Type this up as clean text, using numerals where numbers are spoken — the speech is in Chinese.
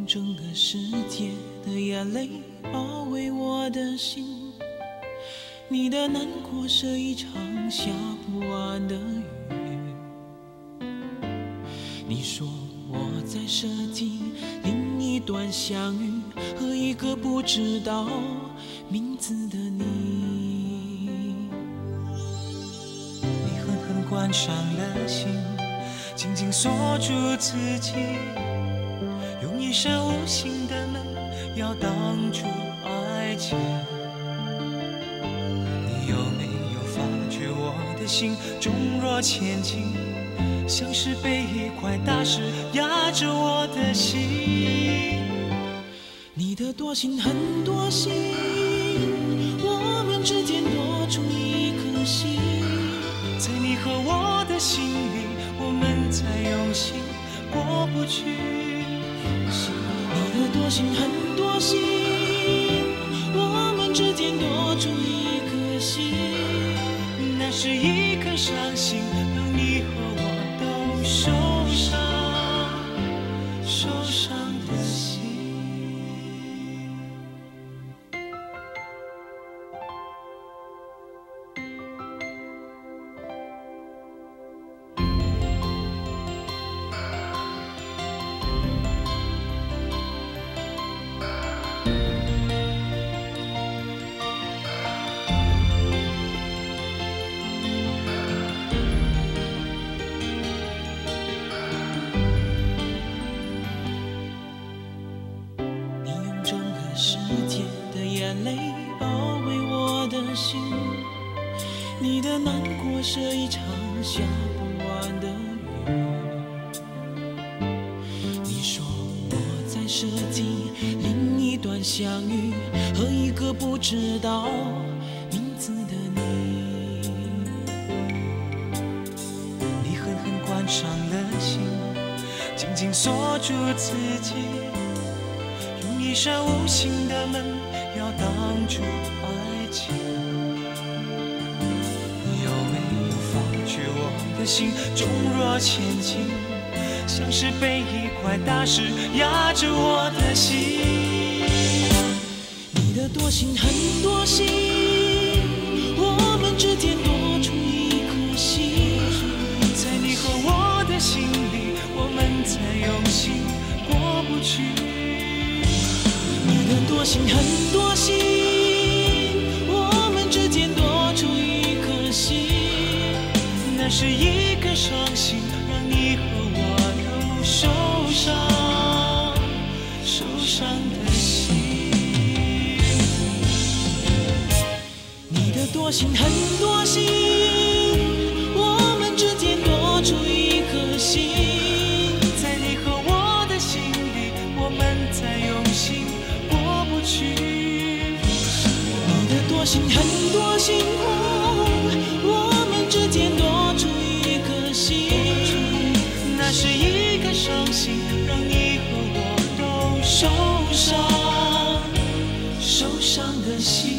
整个世界的眼泪包围我的心，你的难过是一场下不完的雨。你说我在设计另一段相遇，和一个不知道名字的你。 你狠狠关上了心，紧紧锁住自己，用一扇无形的门要挡住爱情。你有没有发觉我的心重若千斤，像是被一块大石压着我的心。 你的多心很多心，我们之间多出一颗心， 在你和我的心里，我们才用心过不去。 你的多心很多心，我们之间多出一颗心， 那是一颗伤心，让你和我都受伤，受伤的心。 世界的眼泪包围我的心，你的难过是一场下不完的雨。你说我在设计另一段相遇，和一个不知道名字的你。 你狠狠关上了心，紧紧锁住自己，一扇无形的门要挡住爱情。你有没有发觉我的心重若千斤，像是被一块大石压着我的心。 你的多心很多心，我们之间多出一颗心， 在你和我的心里，我们才用心过不去。 你的多心很多心，我们之间多出一颗心， 那是一个伤心，让你和我都受伤，受伤的心。 你的多心很多心，我们之间多出一颗心， 在你和我的心里，我们才用心过不去。 你的多心很多心，我们之间多出一颗心， 那是一个伤心，让你和我都受伤， 受伤的心。